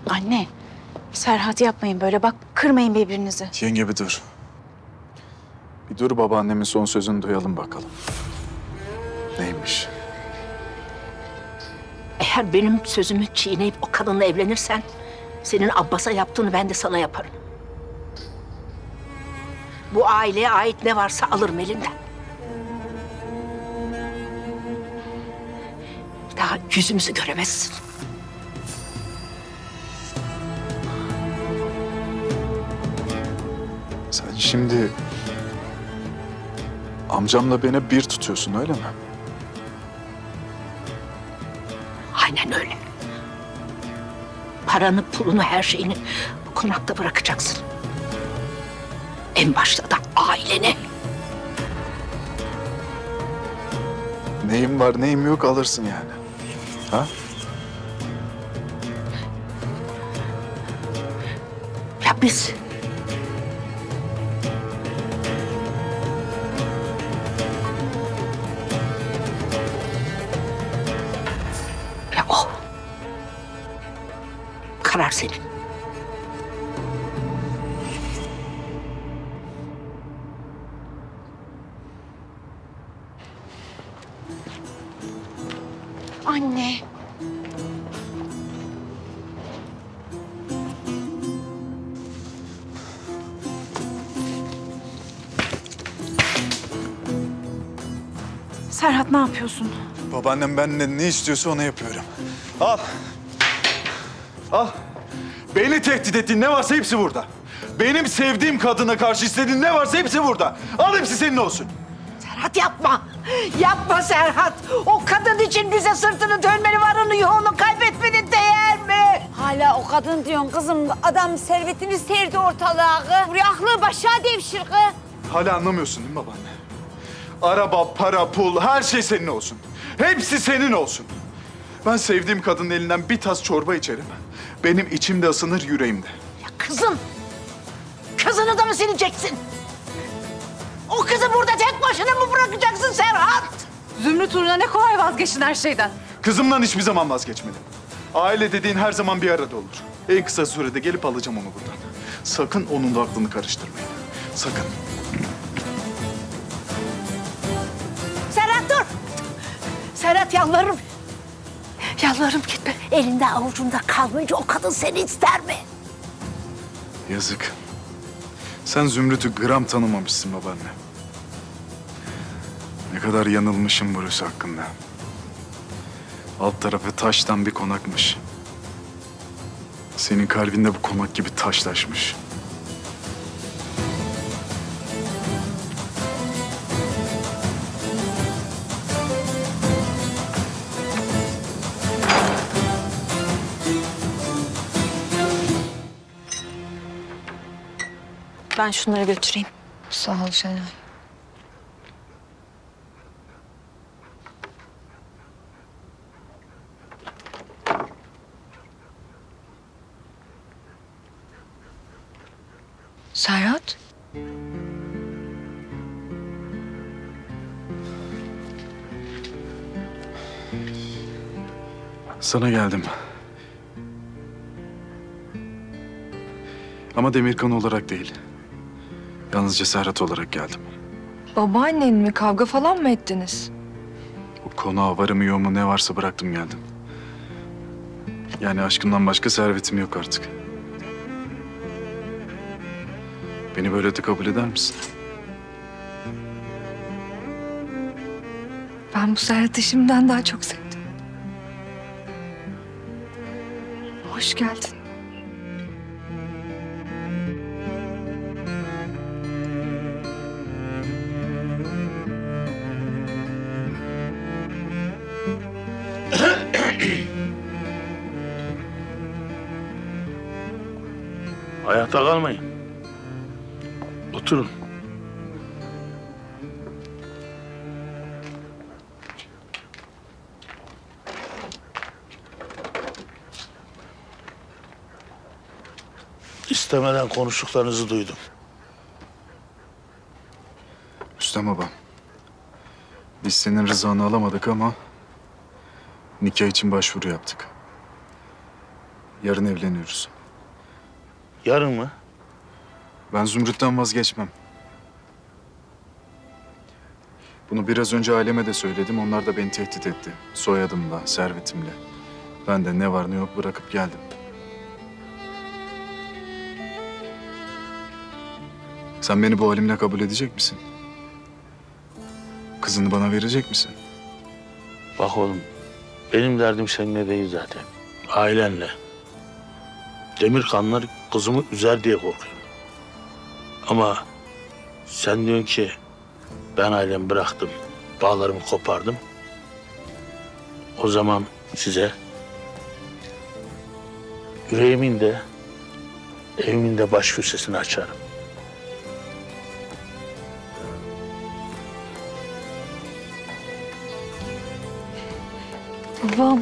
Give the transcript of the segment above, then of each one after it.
Anne, Serhat yapmayın böyle. Bak kırmayın birbirinizi. Yenge bir dur. Bir dur, babaannemin son sözünü duyalım bakalım. Neymiş? Eğer benim sözümü çiğneyip o kadınla evlenirsen... ...senin Abbas'a yaptığını ben de sana yaparım. Bu aileye ait ne varsa alırım elinden. Bir daha yüzümüzü göremezsin. Sen şimdi amcamla beni bir tutuyorsun, öyle mi? Aynen öyle. Paranı, pulunu, her şeyini bu konakta bırakacaksın. En başta da aileni. Neyim var neyim yok alırsın yani. Ha? Ya biz... Ya o. Karar senin. Anne. Serhat ne yapıyorsun? Babaannem benden ne istiyorsa onu yapıyorum. Al. Al. Beni tehdit ettiğin ne varsa hepsi burada. Benim sevdiğim kadına karşı istediğin ne varsa hepsi burada. Al, hepsi senin olsun. Serhat yapma. Yapma Serhat. O kadın için bize sırtını dönmeni, varını yoğunu kaybetmenin değer mi? Hala o kadın diyorsun kızım. Adam servetini serdi ortalığa. Buraya aklı başa devşir kız. Hala anlamıyorsun değil mi babaanne? Araba, para, pul, her şey senin olsun. Hepsi senin olsun. Ben sevdiğim kadının elinden bir tas çorba içerim. Benim içimde ısınır, yüreğimde. Ya kızım. Kızını da mı sileceksin? O kızı burada tek başına mı bırakacaksın Serhat? Zümrüt uğruna ne kolay vazgeçin her şeyden. Kızımdan hiçbir zaman vazgeçmedim. Aile dediğin her zaman bir arada olur. En kısa sürede gelip alacağım onu buradan. Sakın onun da aklını karıştırmayın. Sakın. Serhat dur. Serhat yalvarırım. Yalvarırım gitme. Elinde avucunda kalmayınca o kadın seni ister mi? Yazık. Sen Zümrüt'ü gram tanımamışsın babaanne. Ne kadar yanılmışım burası hakkında. Alt tarafı taştan bir konakmış. Senin kalbinde bu konak gibi taşlaşmış. Ben şunları götüreyim. Sağ ol Şenay. Serhat? Sana geldim. Ama Demirkan olarak değil. Yalnızca Serhat olarak geldim. Babaannen mi? Kavga falan mı ettiniz? O konağa varımı yoğumu ne varsa bıraktım geldim. Yani aşkımdan başka servetim yok artık. Beni böyle de kabul eder misin? Ben bu Serhat'ı şimdiden daha çok sevdim. Hoş geldin. Ayakta kalmayın. Oturun. İstemeden konuştuklarınızı duydum. Rüstem baba. Biz senin rızanı alamadık ama nikah için başvuru yaptık. Yarın evleniyoruz. Yarın mı? Ben Zümrüt'ten vazgeçmem. Bunu biraz önce aileme de söyledim. Onlar da beni tehdit etti. Soyadımla, servetimle. Ben de ne var ne yok bırakıp geldim. Sen beni bu halimle kabul edecek misin? Kızını bana verecek misin? Bak oğlum, benim derdim seninle değil zaten. Ailenle. Demirkanlar kızımı üzer diye korkuyorum. Ama sen diyorsun ki ben ailemi bıraktım, bağlarımı kopardım. O zaman size yüreğimin de evimin de baş köşesini açarım. Babam.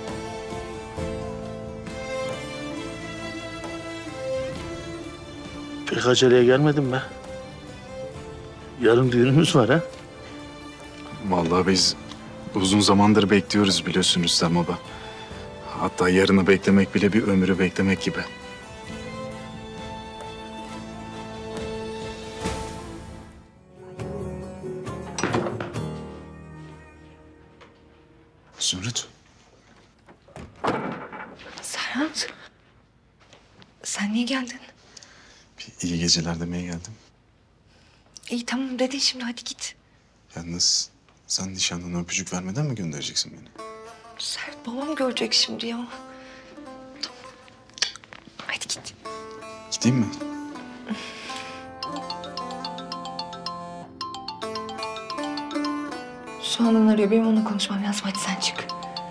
Pek aceleye gelmedim be. Yarın düğünümüz var ha. Vallahi biz uzun zamandır bekliyoruz biliyorsun Rüstem baba. Hatta yarını beklemek bile bir ömrü beklemek gibi. Zümrüt. Serhat. Sen niye geldin? Bir iyi geceler demeye geldim. İyi tamam dedin şimdi hadi git. Yalnız sen nişanlına öpücük vermeden mi göndereceksin beni? Serhat babam görecek şimdi ya. Tamam. Hadi git. Gideyim mi? Soğan'dan arıyor. Benim onunla konuşmam lazım. Hadi sen çık.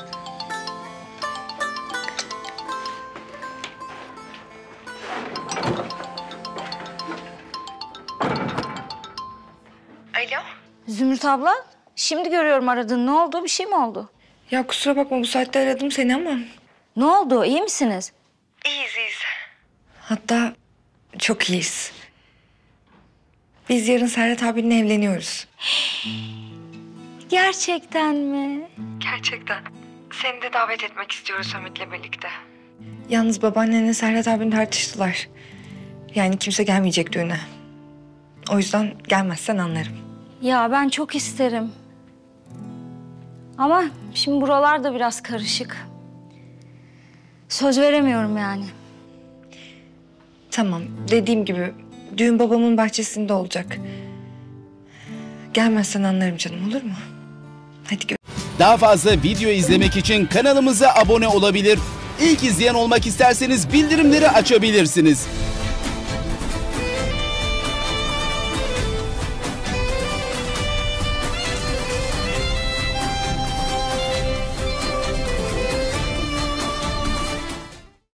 Alo? Zümrüt abla, şimdi görüyorum aradın. Ne oldu? Bir şey mi oldu? Ya kusura bakma bu saatte aradım seni ama. Ne oldu? İyi misiniz? Hatta çok iyiyiz. Biz yarın Serhat abinle evleniyoruz. Gerçekten mi? Gerçekten. Seni de davet etmek istiyoruz Hamit'le birlikte. Yalnız babaannenle Serhat abin tartıştılar. Yani kimse gelmeyecek düğüne. O yüzden gelmezsen anlarım. Ya ben çok isterim. Ama şimdi buralar da biraz karışık. Söz veremiyorum yani. Tamam, dediğim gibi düğün babamın bahçesinde olacak. Gelmezsen anlarım canım, olur mu? Hadi Daha fazla video izlemek için kanalımıza abone olabilir. İlk izleyen olmak isterseniz bildirimleri açabilirsiniz.